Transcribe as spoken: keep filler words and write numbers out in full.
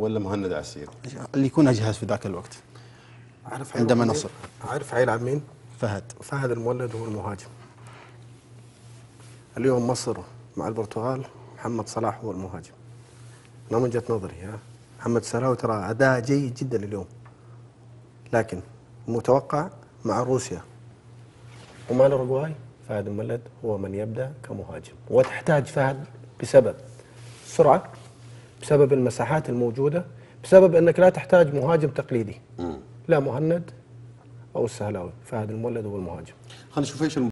ولا مهند عسير؟ اللي يكون أجهز في ذاك الوقت عارف عندما نصر. عارف حيلعب مين؟ فهد. فهد المولد هو المهاجم. اليوم مصر مع البرتغال محمد صلاح هو المهاجم. أنا من وجهة نظري ها محمد صلاح ترى أداء جيد جدا اليوم، لكن المتوقع مع روسيا ومع الأوروغواي فهد المولد هو من يبدأ كمهاجم، وتحتاج فهد بسبب السرعة، بسبب المساحات الموجودة، بسبب أنك لا تحتاج مهاجم تقليدي. لا مهند أو السهلاوي، فهد المولد هو المهاجم. خلينا نشوف ايش